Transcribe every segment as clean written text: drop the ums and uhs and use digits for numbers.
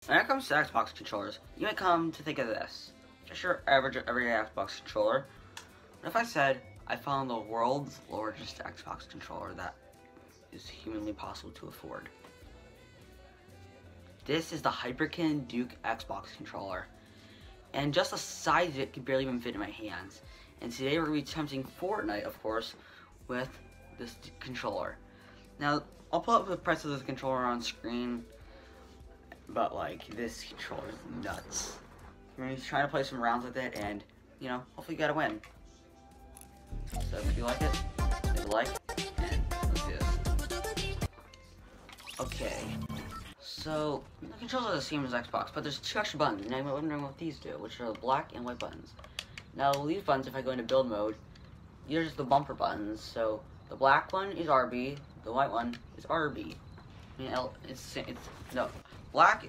When it comes to Xbox controllers, you might come to think of this. Just your average everyday Xbox controller. What if I said I found the world's largest Xbox controller that is humanly possible to afford? This is the Hyperkin Duke Xbox controller. And just the size of it could barely even fit in my hands. And today we're going to be attempting Fortnite, of course, with this controller. Now, I'll put up the price of this controller on screen, but like, this controller is nuts. I'm going to try to play some rounds with it, and, you know, hopefully you gotta win. So if you like it, leave a like, and let's do this. Okay, so the controls are the same as Xbox, but there's two extra buttons, and I'm wondering what these do, which are the black and white buttons. Now, these buttons, if I go into build mode, these are just the bumper buttons. So the black one is RB, the white one is RB. I mean, no, black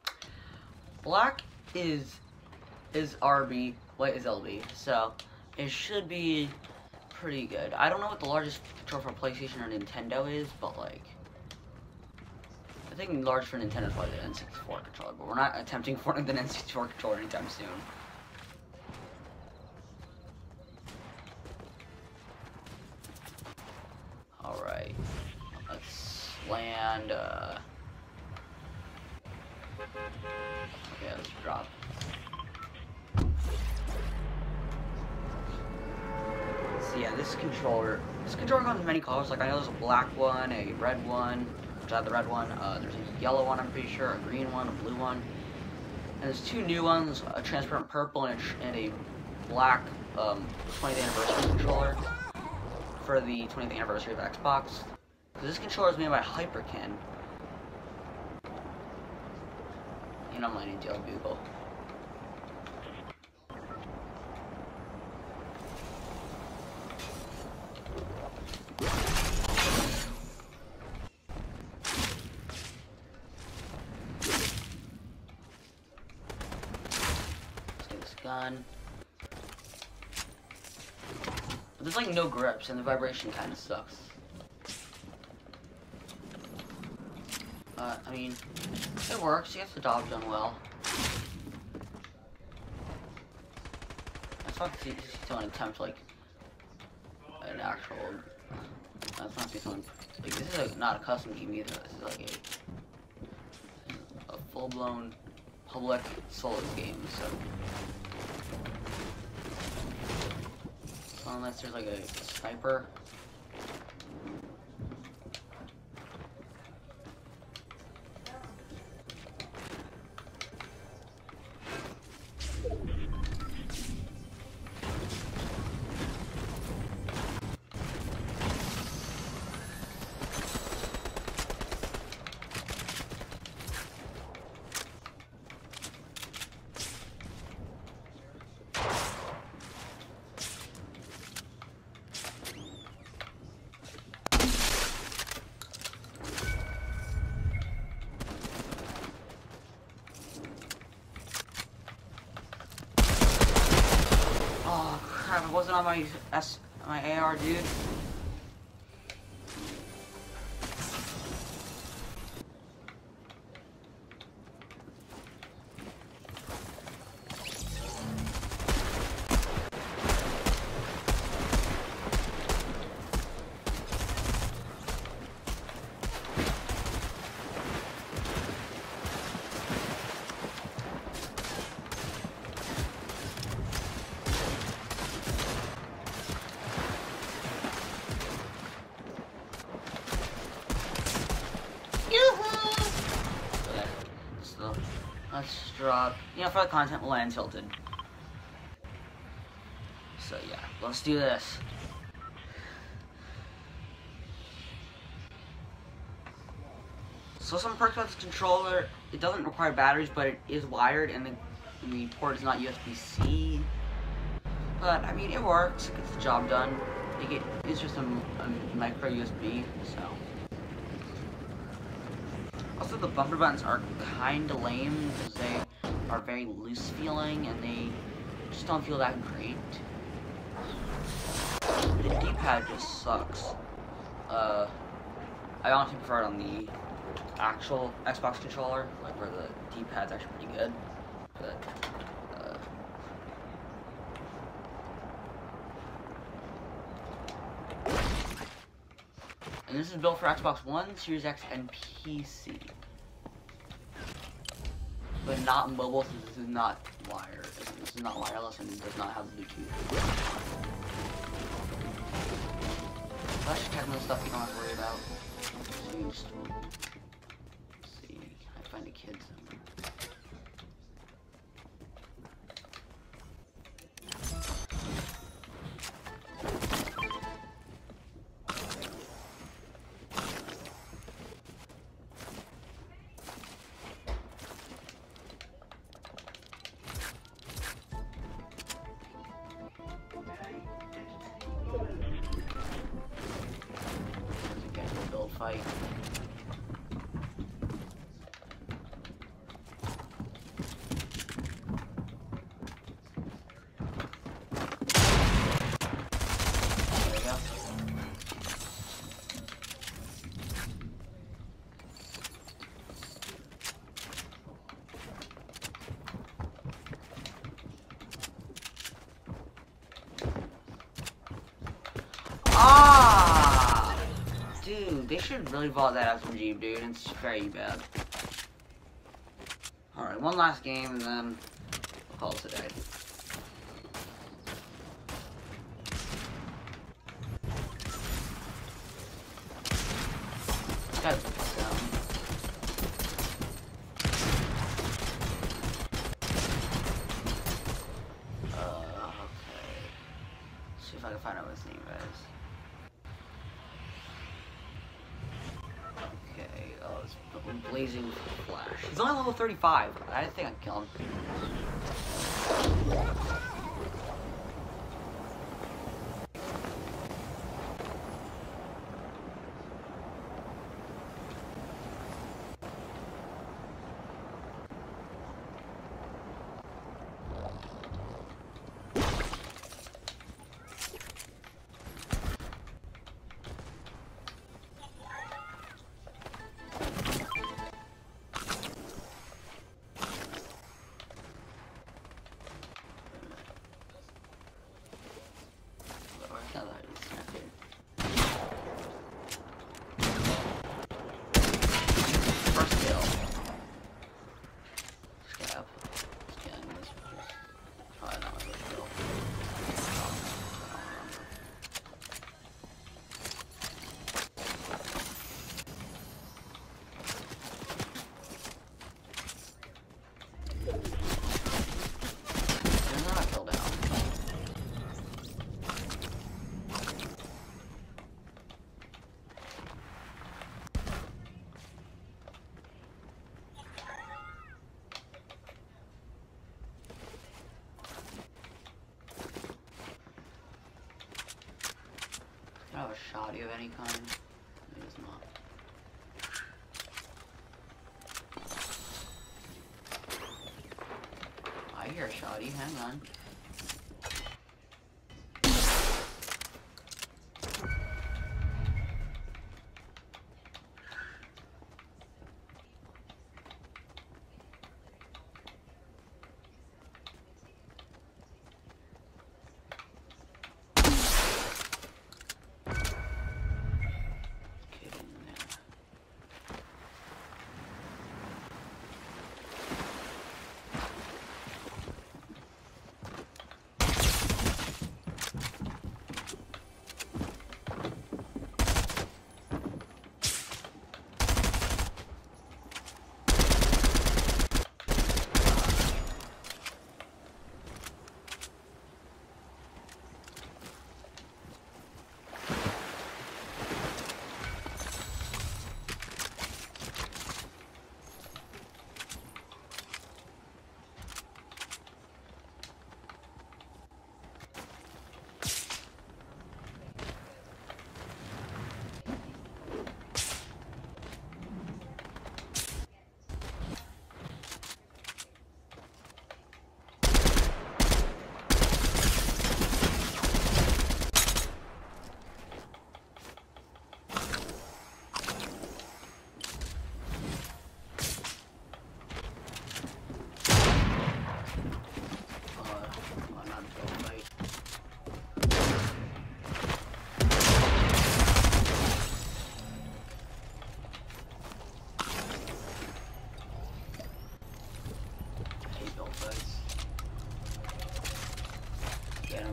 is RB, white is LB. So it should be pretty good. I don't know what the largest controller for PlayStation or Nintendo is, but like, I think large for Nintendo is probably the N64 controller, but we're not attempting Fortnite the N64 controller anytime soon. Alright, let's land, okay, let's drop. So yeah, this controller comes in many colors. Like, I know there's a black one, a red one, which I have the red one, there's a yellow one, I'm pretty sure, a green one, a blue one, and there's two new ones, a transparent purple and a black 20th anniversary controller for the 20th anniversary of Xbox. This controller is made by Hyperkin. And I'm letting Dale Google. Let's get this gun. There's like no grips, and the vibration kind of sucks. I mean, it works. It gets the job done well. That's not to see someone attempt like an actual. That's not to see someone like this is like, not a custom game either. This is like a full-blown public solo game. So. Unless there's like a sniper. Oh crap, it wasn't on my AR, dude. Let's drop, you know, for the content, we'll land tilted. So yeah, let's do this. So some perks about this controller, it doesn't require batteries, but it is wired, and the port is not USB-C. But, I mean, it works, it gets the job done. It's just a micro USB, so. Also, the bumper buttons are kind of lame because they are very loose feeling and they just don't feel that great. The D-pad just sucks. I honestly prefer it on the actual Xbox controller, like where the D-pad's actually pretty good. But and this is built for Xbox One, Series X, and PC. But not mobile, since this is not wired. This is not wireless and does not have Bluetooth. That's just technical stuff you don't have to worry about. Let's see, I find a kid somewhere. Fight. There we go. Ah! Dude, they should really bought that SMG, dude. It's very bad. Alright, one last game and then we'll call it a day. Guys, okay. Let's see if I can find out what his name is. Blazing Flash. He's only level 35. I think I can kill him. I have a shoddy of any kind. It is not. I hear a shoddy, hang on.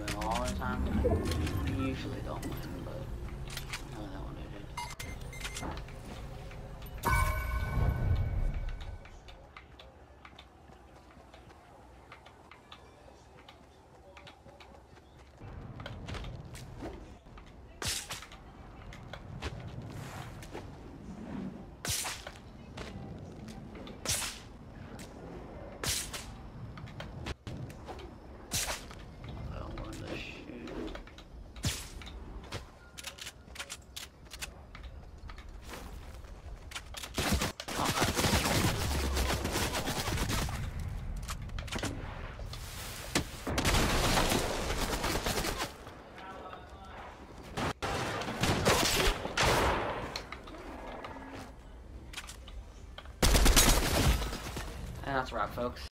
win all the time. I usually don't win, but I know that one I did. And that's a wrap, folks.